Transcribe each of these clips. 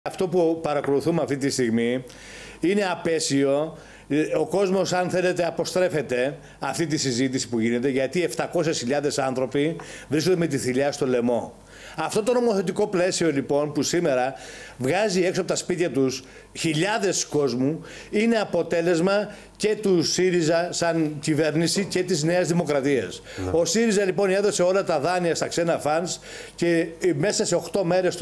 Αυτό που παρακολουθούμε αυτή τη στιγμή είναι απέσιο. Ο κόσμος, αν θέλετε, αποστρέφεται αυτή τη συζήτηση που γίνεται, γιατί 700.000 άνθρωποι βρίσκονται με τη θηλιά στο λαιμό. Αυτό το νομοθετικό πλαίσιο, λοιπόν, που σήμερα βγάζει έξω από τα σπίτια τους χιλιάδες κόσμου, είναι αποτέλεσμα και του ΣΥΡΙΖΑ σαν κυβέρνηση και της Νέας Δημοκρατίας. Ναι. Ο ΣΥΡΙΖΑ, λοιπόν, έδωσε όλα τα δάνεια στα ξένα φανς και μέσα σε 8 μέρες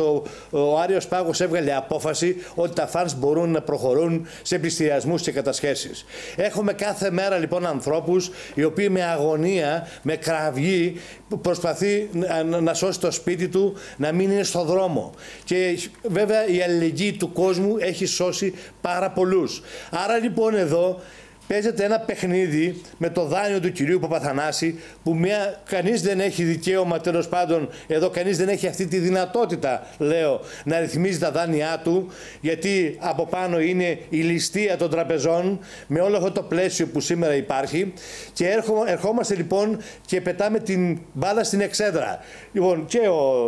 ο Άριος Πάγος έβγαλε απόφαση ότι τα φανς μπορούν να προχωρούν σε πληστηριασμούς και κατασχέσεις. Έχουμε κάθε μέρα, λοιπόν, ανθρώπους οι οποίοι με αγωνία, με κραυγή, προσπαθεί να σώσει το σπίτι του, να μην είναι στο δρόμο. Και βέβαια η αλληλεγγύη του κόσμου έχει σώσει πάρα πολλούς. Άρα, λοιπόν, εδώ παίζεται ένα παιχνίδι με το δάνειο του κυρίου Παπαθανάση, που κανείς δεν έχει δικαίωμα, τέλος πάντων, εδώ κανείς δεν έχει αυτή τη δυνατότητα, λέω, να ρυθμίζει τα δάνειά του, γιατί από πάνω είναι η ληστεία των τραπεζών, με όλο αυτό το πλαίσιο που σήμερα υπάρχει. Και ερχόμαστε, λοιπόν, και πετάμε την μπάλα στην εξέδρα. Λοιπόν, και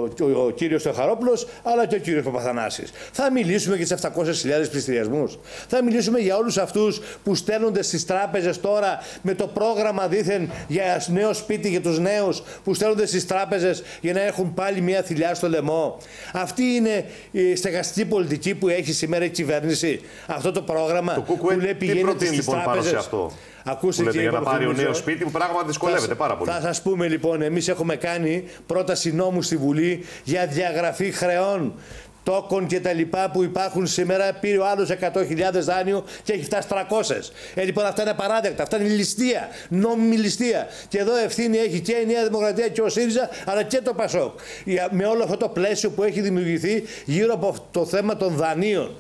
ο κύριος Θεοχαρόπουλος, αλλά και ο κύριος Παπαθανάσης. Θα μιλήσουμε για τις 700.000 πληστηριασμούς. Θα μιλήσουμε για όλους αυτούς που στέλνονται στις τράπεζες τώρα με το πρόγραμμα δήθεν για νέο σπίτι για τους νέους, που στέλνονται στις τράπεζες για να έχουν πάλι μια θηλιά στο λαιμό. Αυτή είναι η στεγαστική πολιτική που έχει σήμερα η κυβέρνηση. Αυτό το πρόγραμμα το που λέει πηγαίνετε στις τράπεζες. Αυτό. Ακούστε, που λέτε, για να πάρει ο νέο σπίτι, που πράγματι δυσκολεύεται πάρα πολύ. Θα σας πούμε, λοιπόν, εμείς έχουμε κάνει πρόταση νόμου στη Βουλή για διαγραφή χρεών, τόκων και τα λοιπά που υπάρχουν σήμερα. Πήρε ο άλλος 100.000 δάνειο και έχει φτάσει 300. Λοιπόν, αυτά είναι απαράδεκτα. Αυτά είναι ληστεία, νόμιμη ληστεία. Και εδώ ευθύνη έχει και η Νέα Δημοκρατία και ο ΣΥΡΙΖΑ, αλλά και το ΠΑΣΟΚ. Με όλο αυτό το πλαίσιο που έχει δημιουργηθεί γύρω από το θέμα των δανείων.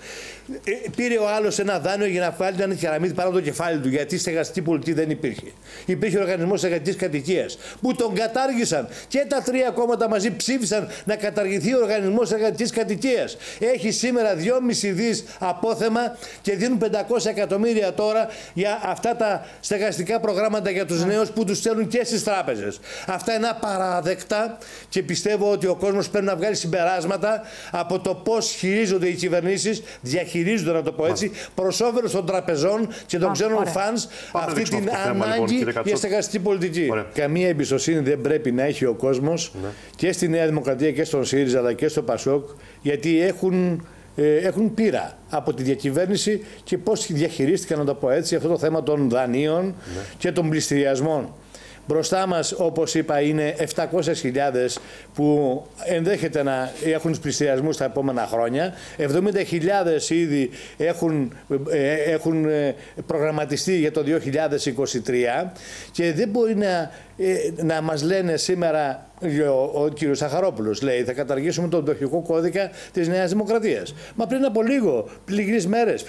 Πήρε ο άλλος ένα δάνειο για να βάλει ένα κεραμίδι πάνω από το κεφάλι του, γιατί στεγαστική πολιτική δεν υπήρχε. Υπήρχε ο οργανισμός στεγαστικής κατοικίας που τον κατάργησαν. Και τα τρία κόμματα μαζί ψήφισαν να καταργηθεί ο οργανισμός στεγαστικής κατοικίας. Έχει σήμερα 2,5 δις απόθεμα και δίνουν 500 εκατομμύρια τώρα για αυτά τα στεγαστικά προγράμματα για τους νέους που τους στέλνουν και στις τράπεζες. Αυτά είναι απαράδεκτα και πιστεύω ότι ο κόσμος πρέπει να βγάλει συμπεράσματα από το πώς χειρίζονται οι κυβερνήσεις, διαχειρίζονται, να το πω έτσι, προς όφελος των τραπεζών και των ξένων φανς αυτή την ανάγκη για στεγαστική πολιτική. Ωραία. Καμία εμπιστοσύνη δεν πρέπει να έχει ο κόσμος και στη Νέα Δημοκρατία και στον ΣΥΡΙΖΑ αλλά και στο ΠΑΣΟΚ, γιατί έχουν πείρα από τη διακυβέρνηση και πώς διαχειρίστηκαν, να το πω έτσι, αυτό το θέμα των δανείων και των πληστηριασμών. Μπροστά μας, όπως είπα, είναι 700.000 που ενδέχεται να έχουν πληστηριασμούς τα επόμενα χρόνια. 70.000 ήδη έχουν προγραμματιστεί για το 2023 και δεν μπορεί να μας λένε σήμερα, ο κύριος Σαχαρόπουλος λέει, θα καταργήσουμε τον πτωχικό κώδικα της Νέας Δημοκρατίας. Μα πριν από λίγες μέρες,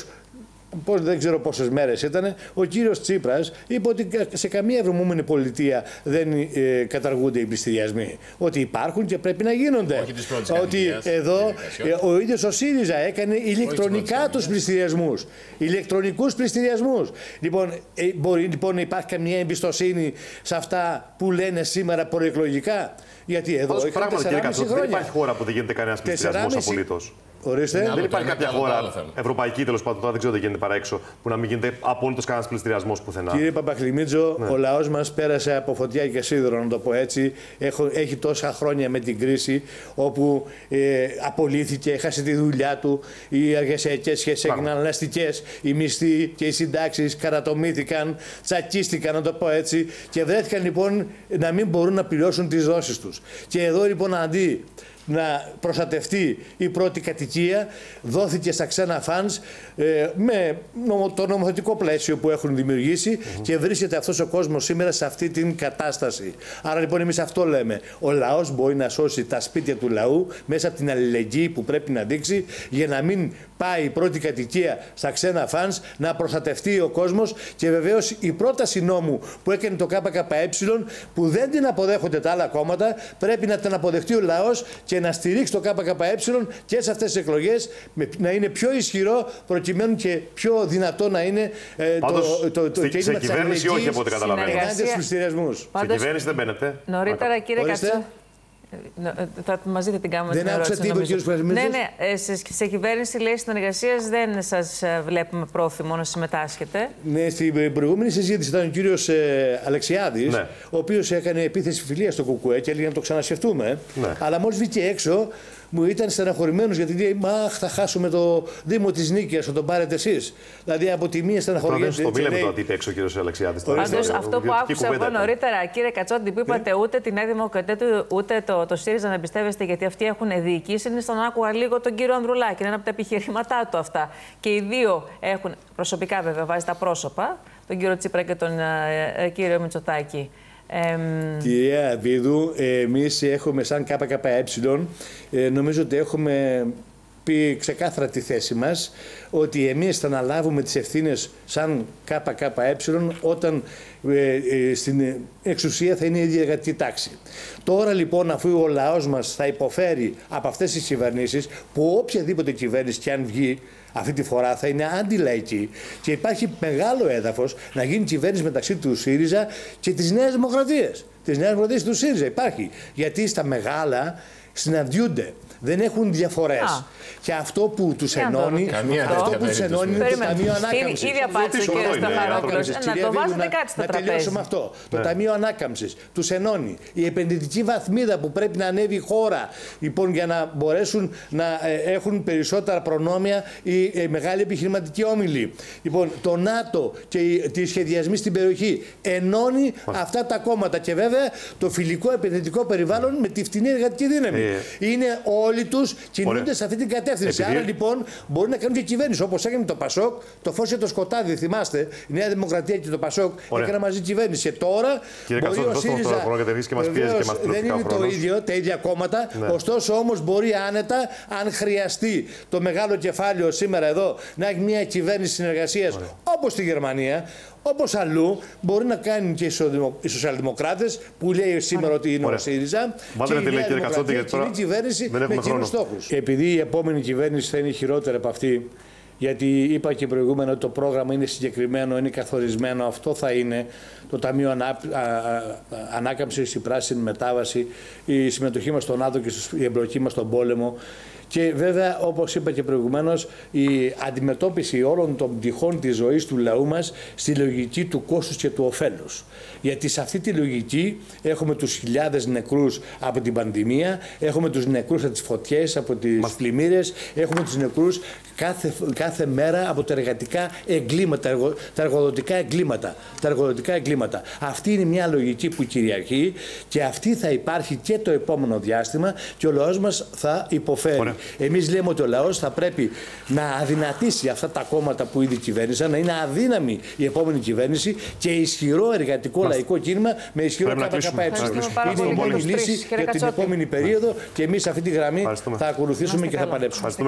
δεν ξέρω πόσες μέρες ήταν, ο κύριος Τσίπρας είπε ότι σε καμία ευρωμούμενη πολιτεία δεν καταργούνται οι πληστηριασμοί. Ότι υπάρχουν και πρέπει να γίνονται. Ότι εδώ ο ίδιος ο ΣΥΡΙΖΑ έκανε ηλεκτρονικά τους πληστηριασμούς. Ηλεκτρονικούς πληστηριασμούς. Λοιπόν, μπορεί λοιπόν να υπάρχει καμία εμπιστοσύνη σε αυτά που λένε σήμερα προεκλογικά? Γιατί εδώ δεν υπάρχει χώρα που δεν γίνεται κανένας πληστηριασμός απολύτως. Ορίστε. Δεν υπάρχει κάποια χώρα ευρωπαϊκή, τέλος πάντων, τώρα δεν ξέρω, δεν γίνεται παρά έξω, που να μην γίνεται απόλυτος κανένας πληστηριασμός πουθενά. Κύριε Παπαχλημίτζο, ο λαός μας πέρασε από φωτιά και σίδερο, να το πω έτσι. Έχει τόσα χρόνια με την κρίση, όπου απολύθηκε, έχασε τη δουλειά του, οι εργασιακές σχέσεις έγιναν ελαστικές, οι μισθοί και οι συντάξεις καρατομήθηκαν, τσακίστηκαν, να το πω έτσι, και βρέθηκαν λοιπόν να μην μπορούν να πληρώσουν τις δόσεις τους. Και εδώ λοιπόν, αντί να προστατευτεί η πρώτη κατοικία, δόθηκε στα ξένα φανς με το νομοθετικό πλαίσιο που έχουν δημιουργήσει και βρίσκεται αυτός ο κόσμος σήμερα σε αυτή την κατάσταση. Άρα λοιπόν εμείς αυτό λέμε. Ο λαός μπορεί να σώσει τα σπίτια του λαού μέσα από την αλληλεγγύη που πρέπει να δείξει, για να μην πάει η πρώτη κατοικία στα ξένα φανς, να προστατευτεί ο κόσμος. Και βεβαίως η πρόταση νόμου που έκανε το ΚΚΕ, που δεν την αποδέχονται τα άλλα κόμματα, πρέπει να την αποδεχτεί ο λαός και να στηρίξει το ΚΚΕ και σε αυτές τις εκλογές, να είναι πιο ισχυρό, προκειμένου και πιο δυνατό να είναι σε κυβέρνηση, όχι από ό,τι καταλαβαίνω. Ενάντια στους πληστηριασμούς. Σε κυβέρνηση δεν μπαίνετε. Νωρίτερα, κύριε Κατσό, Μαζί θα την κάνουμε. Δεν άκουσα τι είπε ο κ. Πρασινίδης. Ναι. Σε κυβέρνηση, λέει, συνεργασίας δεν σας βλέπουμε πρόθυμο να συμμετάσχετε. Ναι, στην προηγούμενη συζήτηση ήταν ο κύριος Αλεξιάδης, ναι, ο οποίος έκανε επίθεση φιλίας στο ΚΚΕ και έλεγε να το ξανασκεφτούμε. Ναι. Αλλά μόλις βγήκε έξω, μου ήταν στεναχωρημένος γιατί λέει: θα χάσουμε το Δήμο της Νίκαιας, θα τον πάρετε εσείς. Δηλαδή από τη μία στεναχωρημένος. Το μίλαμε το αντί έξω ο κύριος Αλεξιάδης. Πάντως αυτό που άκουσα εγώ νωρίτερα, κύριε Κατσόντη, που είπατε ούτε τη Νέα Δημοκρατία ούτε το ΣΥΡΙΖΑ να εμπιστεύεστε γιατί αυτοί έχουν διοικήσει, είναι στον άκουγα λίγο τον κύριο Ανδρουλάκη. Είναι ένα από τα επιχειρήματά του αυτά. Και οι δύο έχουν, προσωπικά βέβαια, βάζει τα πρόσωπα, τον κύριο Τσίπρα και τον κύριο Μητσοτάκη. Κυρία Αβίδου, εμείς έχουμε σαν ΚΚΕ, νομίζω ότι έχουμε πει ξεκάθαρα τη θέση μας, ότι εμείς θα αναλάβουμε τις ευθύνες σαν ΚΚΕ όταν στην εξουσία θα είναι η ίδια εργατική τάξη. Τώρα λοιπόν, αφού ο λαός μας θα υποφέρει από αυτές τις κυβερνήσεις, που οποιαδήποτε κυβέρνηση και αν βγει, αυτή τη φορά θα είναι αντιλαϊκή και υπάρχει μεγάλο έδαφος να γίνει κυβέρνηση μεταξύ του ΣΥΡΙΖΑ και της Νέας Δημοκρατίας. Της Νέας Δημοκρατίας του ΣΥΡΙΖΑ υπάρχει. Γιατί στα μεγάλα συναντιούνται. Δεν έχουν διαφορές. Και αυτό που τους ενώνει, είναι το Ταμείο Ανάκαμψης. Ήδη απάντησε ο κ. Σταχαρόπουλος. Να το βάζετε κάτι στο τραπέζι. Να τελειώσω με αυτό. Το Ταμείο Ανάκαμψης τους ενώνει. Η επενδυτική βαθμίδα που πρέπει να ανέβει η χώρα, λοιπόν, για να μπορέσουν να έχουν περισσότερα προνόμια οι μεγάλοι επιχειρηματικοί όμιλοι. Λοιπόν, το ΝΑΤΟ και οι σχεδιασμοί στην περιοχή ενώνει αυτά τα κόμματα. Και βέβαια το φιλικό επενδυτικό περιβάλλον με τη φτηνή εργατική δύναμη. Είναι όλοι τους κινούνται σε αυτή την κατεύθυνση. Άρα λοιπόν μπορεί να κάνουν και κυβέρνηση. Όπως έκανε το Πασόκ, το φως και το σκοτάδι. Θυμάστε, η Νέα Δημοκρατία και το Πασόκ έκαναν μαζί κυβέρνηση. Και τώρα μπορεί ο ΣΥΡΙΖΑ. Δεν είναι το ίδιο, τα ίδια κόμματα. Ναι. Ωστόσο όμως μπορεί άνετα, αν χρειαστεί το μεγάλο κεφάλαιο σήμερα εδώ, να έχει μια κυβέρνηση συνεργασίας όπως στη Γερμανία. Όπως αλλού μπορεί να κάνουν και οι σοσιαλδημοκράτες που λέει σήμερα ότι είναι ο ΣΥΡΙΖΑ. Και η Νέα Δημοκρατία κοινή κυβέρνηση με κοινούς στόχους. Επειδή η επόμενη κυβέρνηση θα είναι χειρότερη από αυτή, γιατί είπα και προηγούμενα ότι το πρόγραμμα είναι συγκεκριμένο, είναι καθορισμένο, αυτό θα είναι το Ταμείο Ανάκαμψης, η πράσινη μετάβαση, η συμμετοχή μας στον ΝΑΤΟ και η εμπλοκή μας στον πόλεμο. Και βέβαια, όπως είπα και προηγουμένως, η αντιμετώπιση όλων των πτυχών της ζωής του λαού μας στη λογική του κόστους και του ωφέλους. Γιατί σε αυτή τη λογική έχουμε τους χιλιάδες νεκρούς από την πανδημία, έχουμε τους νεκρούς από τις φωτιές, από τις πλημμύρες, έχουμε τους νεκρούς κάθε μέρα από τα εργατικά εγκλήματα, τα εργοδοτικά εγκλήματα. Αυτή είναι μια λογική που κυριαρχεί και αυτή θα υπάρχει και το επόμενο διάστημα και ο λαός μας θα υποφέρει. Εμείς λέμε ότι ο λαός θα πρέπει να αδυνατήσει αυτά τα κόμματα που ήδη κυβέρνησαν, να είναι αδύναμη η επόμενη κυβέρνηση και ισχυρό εργατικό λαϊκό κίνημα με ισχυρό ΚΚΕ. Είναι η μόνη λύση για την επόμενη περίοδο και εμείς αυτή τη γραμμή θα ακολουθήσουμε και θα παλέψουμε.